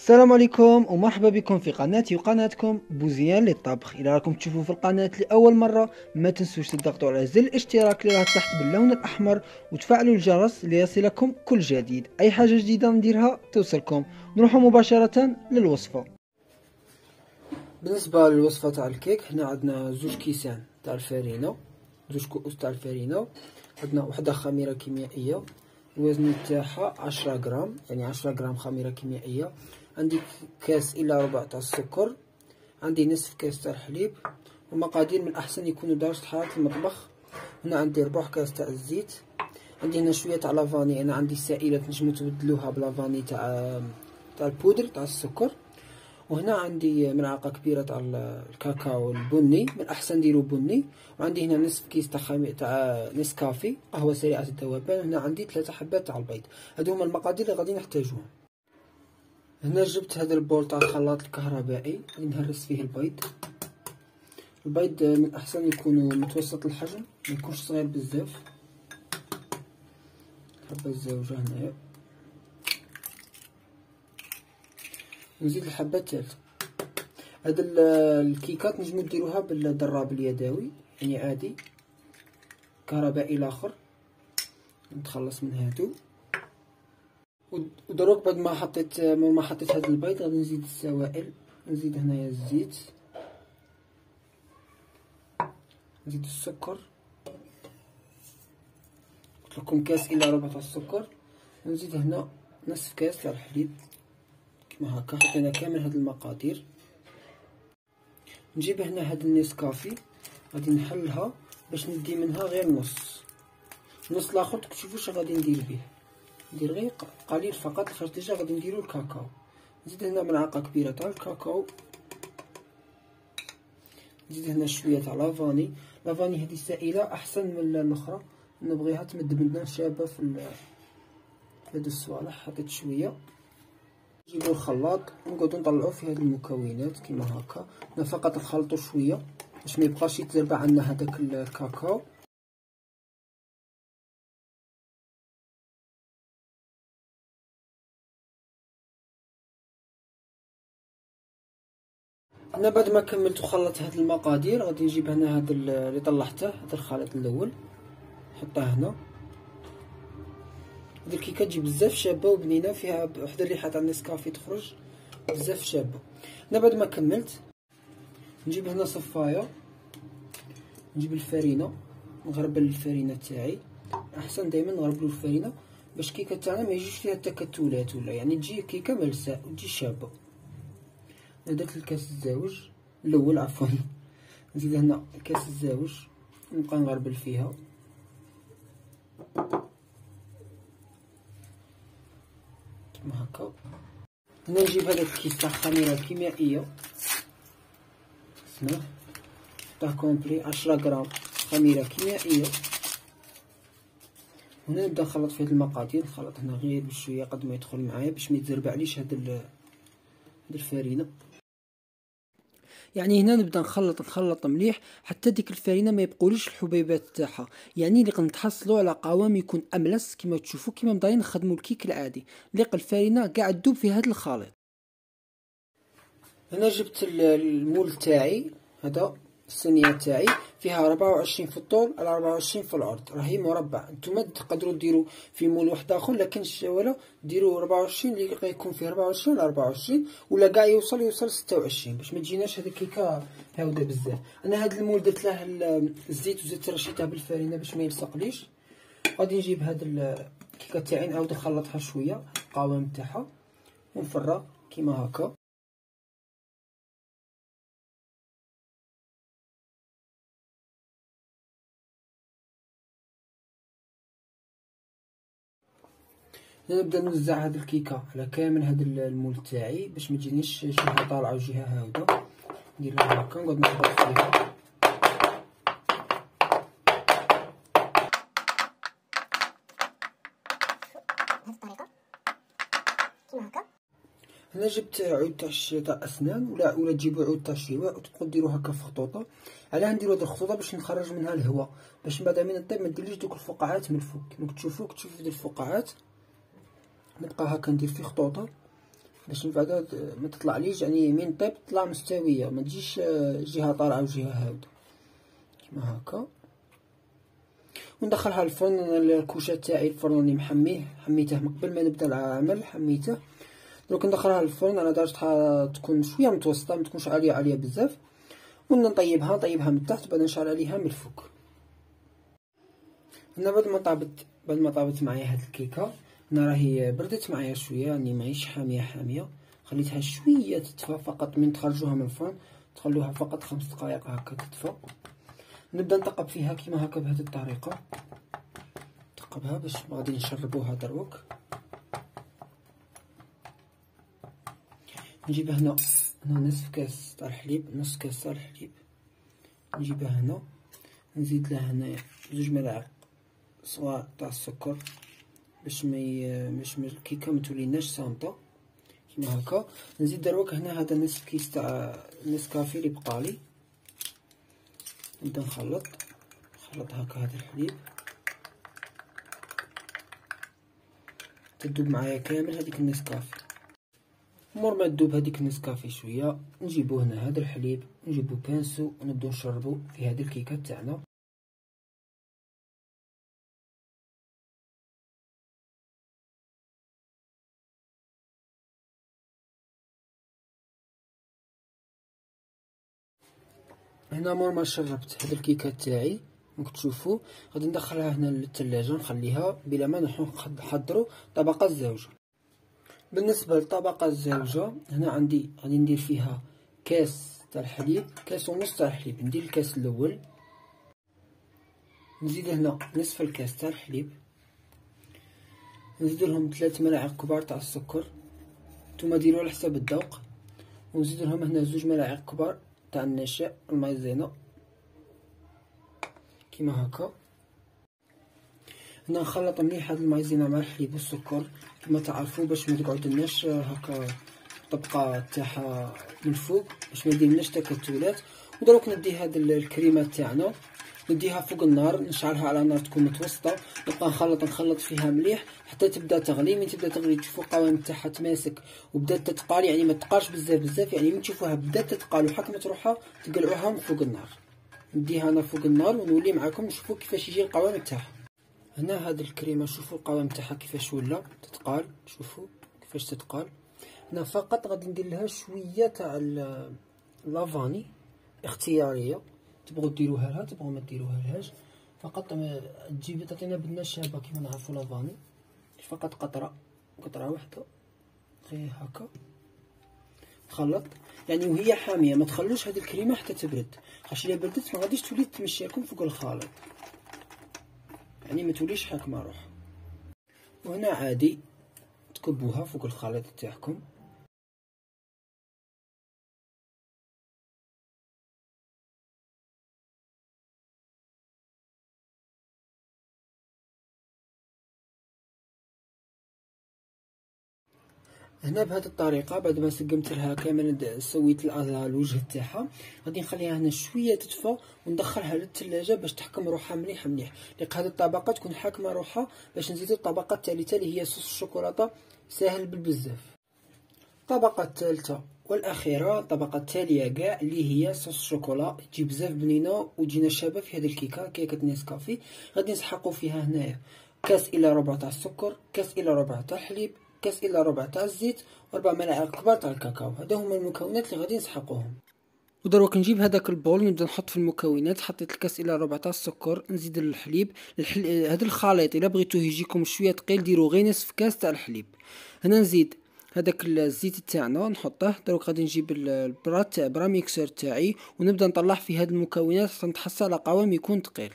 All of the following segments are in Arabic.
السلام عليكم ومرحبا بكم في قناتي وقناتكم بوزيان للطبخ. إذا راكم تشوفوا في القناة لأول مرة ما تنسوش تضغطوا على زر الاشتراك اللي راه تحت باللون الأحمر وتفعلوا الجرس ليصلكم كل جديد. أي حاجة جديدة نديرها توصلكم. نروح مباشرة للوصفة. بالنسبة للوصفة تاع الكيك هنا عندنا زوج كيسان تاع الفرينة، زوج كؤوس تاع الفرينة، عندنا وحدة خميرة كيميائية الوزن تاعها 10 غرام، يعني 10 غرام خميرة كيميائية. عندي كاس إلا ربع تاع السكر، عندي نصف كاس تاع الحليب، والمقادير من الأحسن يكونوا درجة حرارة المطبخ. هنا عندي ربع كاس تاع الزيت، عندي هنا شوية تاع لافاني، أنا عندي سائلة تنجمو تبدلوها بلافاني تاع البودر تاع السكر. وهنا عندي ملعقة كبيرة تاع الكاكاو البني، من الأحسن ديرو بني. وعندي هنا نصف كيس تاع نسكافي قهوة سريعة الذوبان. هنا عندي 3 حبات تاع البيض. هادو هما المقادير اللي غادي نحتاجوهم. هنا جبت هذا البول تاع الخلاط الكهربائي، غادي نهرس فيه البيض. البيض من الأحسن يكون متوسط الحجم، ميكونش صغير بزاف. الحبة الزوجة هنايا، نزيد الحبة الثالثة. هاد الكيكات نجمو ديروها بالدراب اليدوي، يعني عادي كهربائي الاخر. نتخلص من هادو، ودروك بعد ما حطيت هاد البيض غادي نزيد السوائل. نزيد هنايا الزيت، نزيد السكر، قلت لكم كاس الا ربع تاع السكر. ونزيد هنا نصف كاس تاع الحليب كيما هكا. حطينا كامل هاد المقادير. نجيب هنا هاد النسكافي، غادي نحلها باش ندي منها غير النص الاخر تشوفوا واش غادي ندير به. ندير غير قليل فقط، لخاطر ديجا غادي نديرو الكاكاو. نزيد هنا ملعقه كبيره تاع الكاكاو، نزيد هنا شويه تاع لافاني. لافاني هذه سائله احسن من الاخرى، نبغيها تمد بنه شابه في هاد الصوالح. حطيت شويه. نجيبو الخلاط ونقعدو نطلعو في هاد المكونات كيما هكا. فقط نخلطو شويه باش ما يبقاش يتزربع عندنا هذاك الكاكاو. انا بعد ما كملت وخلطت هاد المقادير غادي نجيب هنا هاد اللي طلعته، هاد الخليط الاول نحطه هنا. هاد الكيكه تجي بزاف شابه وبنينه، فيها واحد الريحه تاع النسكافي تخرج بزاف شابه. انا بعد ما كملت نجيب هنا صفايه، نجيب الفرينه، نغربل الفرينه تاعي. احسن دائما نغربلو الفرينه باش الكيكه تاعنا ما يجيش فيها تكتلات، ولا يعني تجي كيكه ملساء وتجي شابه. درت الكاس الزاوج الاول عفوا. نزيد هنا الكاس الزاوج، نبقى نغربل فيها كيما هكا. هنا نجيب هذاك الكيس تاع الخميره الكيميائيه، اسمه تاع كومبلي 10 غرام خميره كيميائيه. هنا نبدا نخلط فيه المقادير. نخلط هنا غير بشويه قد ما يدخل معايا باش ما يتزربعليش هاد الفرينه. يعني هنا نبدا نخلط مليح حتى ديك الفرينه ما يبقوليش الحبيبات تاعها، يعني اللي نتحصلوا على قوام يكون املس كما تشوفوا، كما مبداين نخدموا الكيك العادي. ليق الفرينه كاع تذوب في هذا الخليط. هنا جبت المول تاعي، هذا الصينيه تاعي فيها 24 في الطول على 24 في العرض، راهي مربع. نتوما تقدروا ديروا في مول واحد اخر، لكن ولا ديروا 24 اللي غيكون فيه 24 على 24، ولا كاع يوصل 26 باش ما تجيناش هذه الكيكه هاوده بزاف. انا هذا المول درت له الزيت وزدت رشيتها بالفرينه باش ما يلصقليش. غادي نجيب هذا الكيكه تاعي نعاود نخلطها شويه القوام تاعها ونفرغ كيما هكا. نبدا نوزع هاد الكيكه على كامل هاد المول تاعي باش ما تجينيش جهه طالعه وجهه هاوده. نديرها هكا نقعد نخبط فيها. بهذه الطريقه كيما هكا. هنا جبت عود تاع اسنان، ولا تجيبوا عود تاع شواء وتبقوا ديروا هكا في خطوطه. علاه نديروا هاد الخطوطه باش نخرج منها الهواء، باش بعد من الطيب ما نديرليش دوك الفقاعات من الفوق. كيما تشوفوا هاد الفقاعات نبقى هكا ندير في خطوطه باش من بعد ما تطلعليش يعني من طيب تطلع مستويه، ما تجيش جهه طالعه وجهه هاوده كيما هكا. وندخلها الفرن. الكوشه تاعي الفرن راني حميته من قبل ما نبدا العمل، حميته. دروك ندخلها الفرن على درجه تكون شويه متوسطه، ما تكونش عاليه بزاف، ونطيبها من التحت، بعد نشعل عليها من الفوق. هنا بعد ما طابت معايا هاد الكيكه، هنا راهي بردت معايا شويه، يعني ماهيش حاميه، خليتها شويه تدفى فقط. من تخرجوها من الفرن تخلوها فقط 5 دقائق هكا تدفى. نبدا نثقب فيها كيما هكا بهذه الطريقه، نثقبها باش غادي نشربوها دروك. نجيب هنا نصف كاس تاع الحليب، نص كاس تاع الحليب، نجيبها هنا، نزيد لها هنا 2 ملاعق صغار تاع السكر باش ما الكيكه ما توليناش صامته كيما هكا. نزيد دروك هنا هذا نصف كيس تاع نسكافي اللي بقالي، نبدا نخلط هكا هذا الحليب، تذوب معايا كامل هذيك النسكافي. مور ما تذوب هذيك النسكافي شويه، نجيبو هنا هذا الحليب، نجيبو بانسو ونبداو نشربو في هذه الكيكه تاعنا. هنا مور ما شربت هاد الكيكه تاعي راكم تشوفوا، غادي ندخلها هنا للثلاجه، نخليها بلا ما نحضروا طبقه الزوجه. بالنسبه للطبقه الزوجه هنا عندي غادي ندير فيها كاس تاع الحليب، كاس ونص تاع الحليب. ندير الكاس الاول، نزيد هنا نصف الكاس تاع الحليب، نزيد لهم 3 ملاعق كبار تاع السكر، نتوما ديروا على حسب الذوق، ونزيد لهم هنا 2 ملاعق كبار تاع النشا المايزينا كيما هكا. هنا نخلط مليح هاد المايزينا مع الحليب والسكر كما تعرفوا، باش ما تقعدلناش هكا طبقه تاعها من الفوق، باش ما يديرلناش تكتلات. ودروك ندي هاد الكريمه تاعنا، نديها فوق النار، نشعلها على نار تكون متوسطه، نبقى نخلط فيها مليح حتى تبدا تغلي. من تبدا تغلي تشوفوا القوام تاعها تماسك وبدات تتقال، يعني ما تقالش بزاف، يعني من تشوفوها بدات تتقال وحكمت روحها تقلعوها من فوق النار. نديها انا فوق النار ونولي معاكم نشوفوا كيفاش يجي القوام تاعها. هنا هاد الكريمه شوفوا القوام تاعها كيفاش ولا تتقال، شوفوا كيفاش تتقال. هنا فقط غادي ندير لها شويه تاع لافاني اختياريه، تبغوا ديروها لها تبغوا ما ديروها لهاش، فقط تجيب تعطينا بالنشابه كيما نعرفوا لافاني، فقط قطره واحده غير هكا. تخلط يعني وهي حاميه، ما تخلوش هذه الكريمه حتى تبرد، خاطش الا بردت ما غاديش تولي تمشي لكم فوق الخليط، يعني ما توليش حاكمه روح. وهنا عادي تكبوها فوق الخليط تاعكم. هنا بهذه الطريقه بعد ما سقمت لها كامل، سويت الوجه تاعها، غادي نخليها هنا شويه تدفى وندخلها للثلاجه باش تحكم روحها مليح. لق هذه الطبقه تكون حاكمه روحها، باش نزيدو الطبقه الثالثه اللي هي صوص الشوكولاته، ساهل بالبزاف. الطبقه الثالثه والاخيره، الطبقه التاليه كاع، اللي هي صوص الشوكولا، تجي بزاف بنينه وتجي نشابه في هذه الكيكه، كيكه نسكافي. غادي نسحقوا فيها هنايا كاس الا ربع تاع السكر، كاس الا ربع تاع الحليب، كاس الا ربع تاع الزيت، و4 ملاعق كبار تاع الكاكاو. هادو هما المكونات اللي غادي نسحقوهم. ودروك نجيب هذاك البول نبدا نحط في المكونات. حطيت الكاس الا ربع تاع السكر، نزيد الحليب. هذا الخليط الا بغيتوه يجيكم شويه ثقيل ديروا غير نصف كاس تاع الحليب. هنا نزيد هذاك الزيت تاعنا نحطه. دروك غادي نجيب البراد تاع براميكسر تاعي ونبدا نطلع في هاد المكونات حتى نتحصل على قوام يكون ثقيل.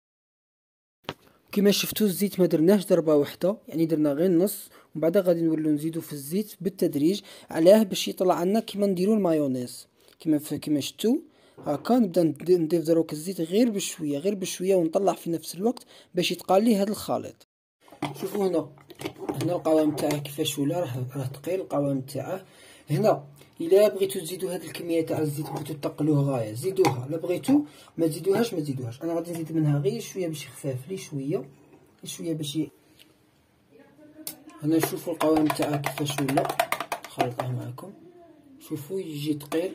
كما شفتوا الزيت ما درناهش ضربه واحده، يعني درنا غير النص، ومن بعد غادي نوليو نزيدو في الزيت بالتدريج. علاه باش يطلع عنا كيما نديرو المايونيز، كيما شفتوا هكا. نبدا نضيف دروك الزيت غير بشويه ونطلع في نفس الوقت باش يتقال لي هذا الخليط. شوفوا هنا القوام تاعه كيفاش ولا، راه ثقيل القوام تاعه. هنا الا بغيتو تزيدوا هذه الكميه تاع الزيت، بغيتو تقلوه غايه زيدوها، لا بغيتو ما تزيدوهاش. انا غادي نزيد منها غير شويه باش يخفف لي شويه باش هنا شوفوا القوام تاعها كيفاش ولا نخلطه معكم. شوفوا يجي ثقيل،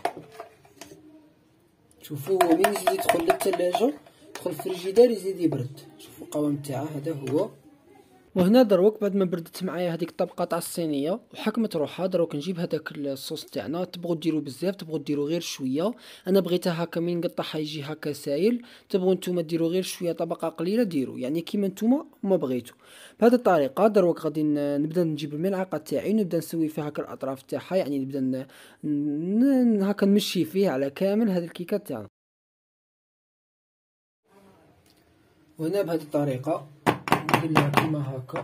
شوفوا هو من يزيد يدخل للثلاجة يدخل في الفريجيدار يزيد يبرد. شوفوا القوام تاعه هذا هو. وهنا دروك بعد ما بردت معايا هذيك الطبقه تاع الصينيه وحكمت روحها، دروك نجيب هذاك الصوص تاعنا. تبغوا ديروا بزاف تبغوا ديروا غير شويه، انا بغيتها هكا من نقطعها يجي هكا سايل. تبغوا نتوما ديروا غير شويه طبقه قليله ديروا يعني كيما نتوما ما بغيتوا. بهذه الطريقه دروك غادي نبدا نجيب الملعقه تاعي ونبدا نسوي فيها هكا الاطراف تاعها، يعني نبدا هكا نمشي فيه على كامل هذه الكيكه تاعنا. وهنا بهذه الطريقه ندير لها كيما هكا،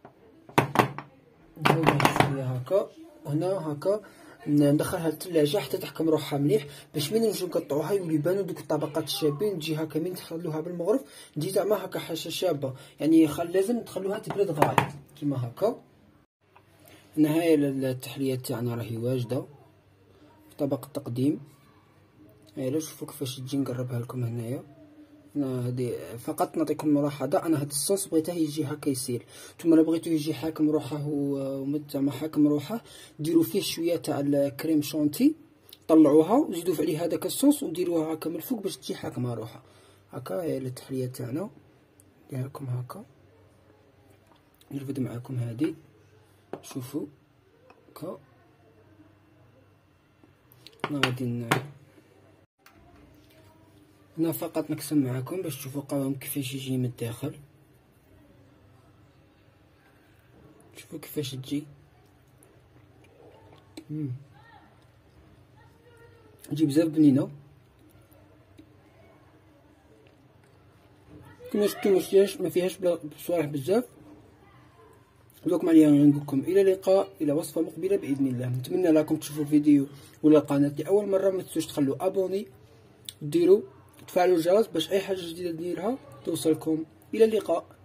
نزودها شويه هكا. هنا هكا ندخلها للثلاجه حتى تحكم روحها مليح، باش من نجيو نقطعوها يولي يبانو دوك الطبقات الشابين. تجي هكا من تخلوها بالمغرف تجي زعما هكا حاجه شابه، يعني لازم تخلوها تبرد غاية كيما هكا. النهايه التحليه تاعنا راهي واجده في طبق التقديم. هايلا شوفوا كيفاش تجي نقربها لكم هنايا. انا هادي فقط نعطيكم ملاحظه، انا هاد الصوص بغيته يجي هكا يسيل. نتوما الا بغيتو يجي حاكم روحه وزعما حاكم روحه ديروا فيه شويه تاع الكريم شونتي، طلعوها وزيدوا عليه هذاك الصوص وديروها هكا من الفوق باش تجي حاكمه روحها هكا. هي التحليه تاعنا نديرها لكم هكا، نرفد معاكم هادي. شوفوا هكا انا غادي هنا فقط نقسم معكم باش تشوفوا القوام كيفاش يجي من الداخل. شوفوا كيفاش تجي تجي بزاف بنينه كما شفتوا. ما فيهاش بصوالح بزاف. دوك معايا نقولكم الى اللقاء الى وصفه مقبله باذن الله. نتمنى لكم تشوفوا الفيديو ولا القناه لاول مره. ما تنسوش تخلوا ابوني ديروا تفعلوا الجرس باش اي حاجه جديده نديرها توصلكم. الى اللقاء.